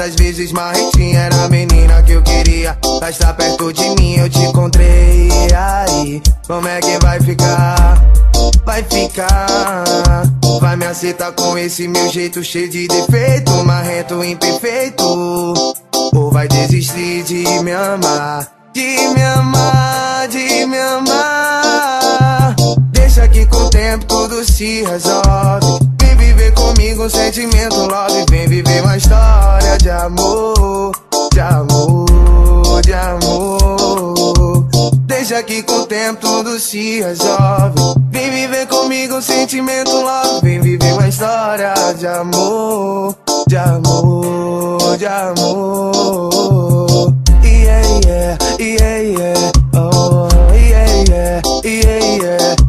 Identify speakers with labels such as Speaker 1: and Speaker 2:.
Speaker 1: às vezes marrentinha. Era a menina que eu queria, mas tá perto de mim eu te encontrei. E aí, como é que vai ficar? Vai ficar, vai me aceitar com esse meu jeito cheio de defeito, marrento imperfeito, ou vai desistir de me amar, de me amar, de me amar? Deixa que com o tempo tudo se resolve. Vem viver comigo um sentimento love. Vem viver uma história de amor, de amor, de amor. Deixa que com o tempo tudo se resolve. Vem viver comigo um sentimento love. Vem viver uma história de amor, de amor, de amor. Yeah, yeah, yeah, yeah. Oh, yeah, yeah, yeah, yeah.